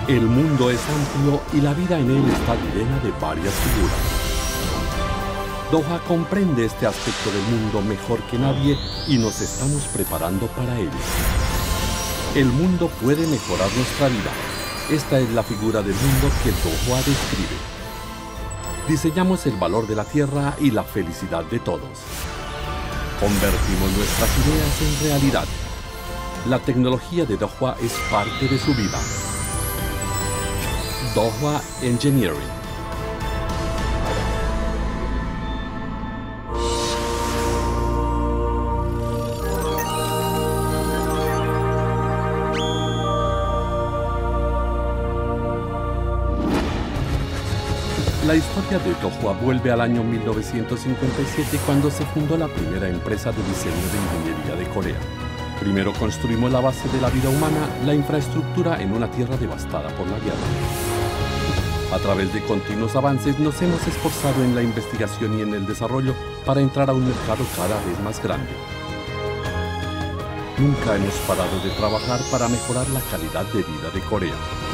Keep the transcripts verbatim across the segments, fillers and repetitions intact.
El mundo es amplio y la vida en él está llena de varias figuras. Doha comprende este aspecto del mundo mejor que nadie y nos estamos preparando para ello. El mundo puede mejorar nuestra vida. Esta es la figura del mundo que Doha describe. Diseñamos el valor de la tierra y la felicidad de todos. Convertimos nuestras ideas en realidad. La tecnología de Doha es parte de su vida. Doha Engineering. La historia de Doha vuelve al año mil novecientos cincuenta y siete, cuando se fundó la primera empresa de diseño de ingeniería de Corea. Primero construimos la base de la vida humana, la infraestructura en una tierra devastada por la guerra. A través de continuos avances nos hemos esforzado en la investigación y en el desarrollo para entrar a un mercado cada vez más grande. Nunca hemos parado de trabajar para mejorar la calidad de vida de Corea.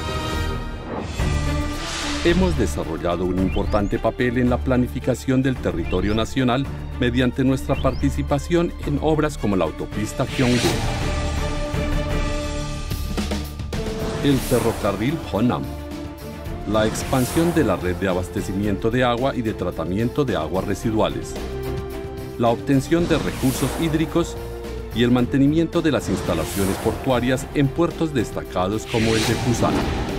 Hemos desarrollado un importante papel en la planificación del territorio nacional mediante nuestra participación en obras como la autopista Gyeonggu, el ferrocarril Honam, la expansión de la red de abastecimiento de agua y de tratamiento de aguas residuales, la obtención de recursos hídricos y el mantenimiento de las instalaciones portuarias en puertos destacados como el de Busan.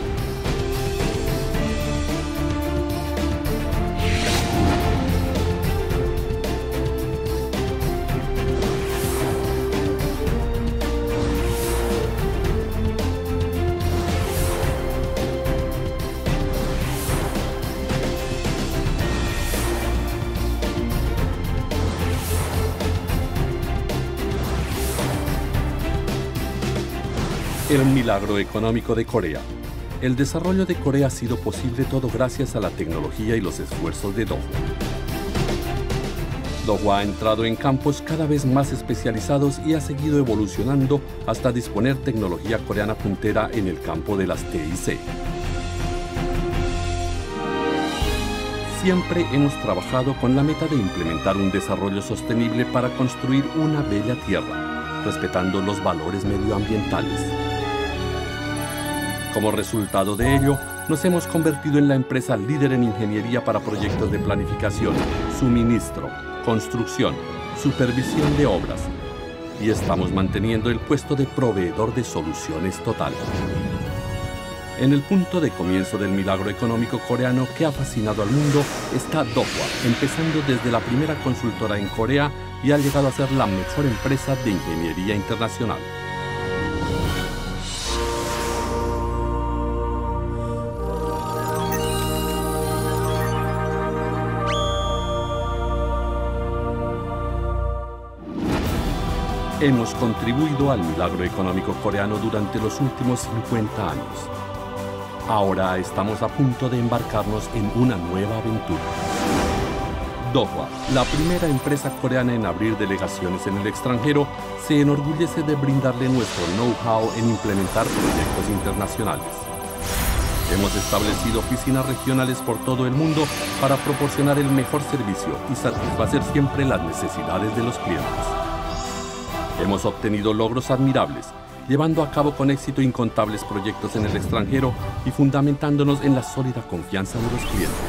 El milagro económico de Corea. El desarrollo de Corea ha sido posible todo gracias a la tecnología y los esfuerzos de Doha. Doha ha entrado en campos cada vez más especializados y ha seguido evolucionando hasta disponer tecnología coreana puntera en el campo de las T I C. Siempre hemos trabajado con la meta de implementar un desarrollo sostenible para construir una bella tierra, respetando los valores medioambientales. Como resultado de ello, nos hemos convertido en la empresa líder en ingeniería para proyectos de planificación, suministro, construcción, supervisión de obras, y estamos manteniendo el puesto de proveedor de soluciones total. En el punto de comienzo del milagro económico coreano que ha fascinado al mundo está Doha, empezando desde la primera consultora en Corea y ha llegado a ser la mejor empresa de ingeniería internacional. Hemos contribuido al milagro económico coreano durante los últimos cincuenta años. Ahora estamos a punto de embarcarnos en una nueva aventura. Doha, la primera empresa coreana en abrir delegaciones en el extranjero, se enorgullece de brindarle nuestro know-how en implementar proyectos internacionales. Hemos establecido oficinas regionales por todo el mundo para proporcionar el mejor servicio y satisfacer siempre las necesidades de los clientes. Hemos obtenido logros admirables, llevando a cabo con éxito incontables proyectos en el extranjero y fundamentándonos en la sólida confianza de los clientes.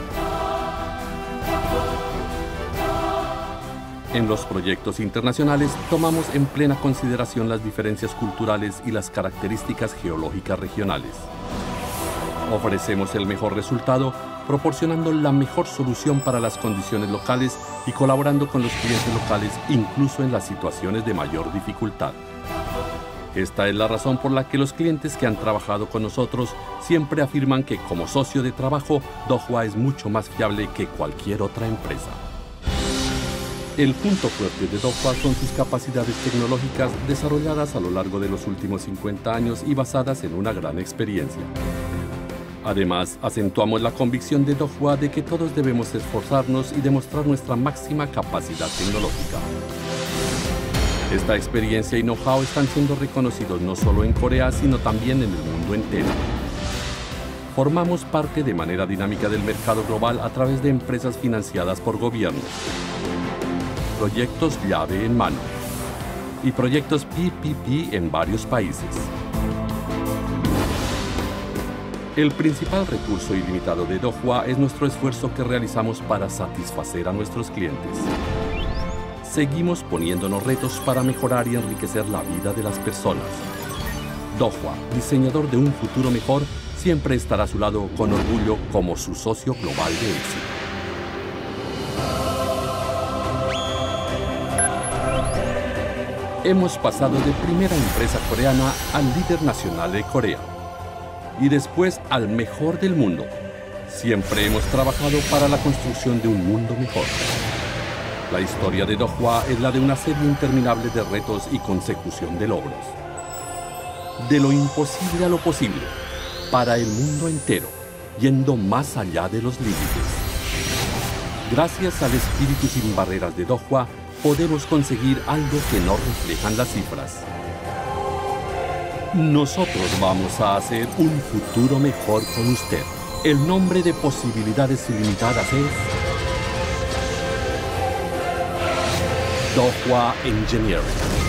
En los proyectos internacionales tomamos en plena consideración las diferencias culturales y las características geológicas regionales. Ofrecemos el mejor resultado, proporcionando la mejor solución para las condiciones locales y colaborando con los clientes locales incluso en las situaciones de mayor dificultad. Esta es la razón por la que los clientes que han trabajado con nosotros siempre afirman que como socio de trabajo, Doha es mucho más fiable que cualquier otra empresa. El punto fuerte de Doha son sus capacidades tecnológicas desarrolladas a lo largo de los últimos cincuenta años y basadas en una gran experiencia. Además, acentuamos la convicción de Doha de que todos debemos esforzarnos y demostrar nuestra máxima capacidad tecnológica. Esta experiencia y know-how están siendo reconocidos no solo en Corea, sino también en el mundo entero. Formamos parte de manera dinámica del mercado global a través de empresas financiadas por gobiernos, proyectos llave en mano y proyectos P P P en varios países. El principal recurso ilimitado de Dohua es nuestro esfuerzo que realizamos para satisfacer a nuestros clientes. Seguimos poniéndonos retos para mejorar y enriquecer la vida de las personas. Dohua, diseñador de un futuro mejor, siempre estará a su lado con orgullo como su socio global de éxito. Hemos pasado de primera empresa coreana al líder nacional de Corea y después al mejor del mundo. Siempre hemos trabajado para la construcción de un mundo mejor. La historia de Dohua es la de una serie interminable de retos y consecución de logros. De lo imposible a lo posible, para el mundo entero, yendo más allá de los límites. Gracias al espíritu sin barreras de Dohua, podemos conseguir algo que no reflejan las cifras. Nosotros vamos a hacer un futuro mejor con usted. El nombre de posibilidades ilimitadas es Dohua Engineering.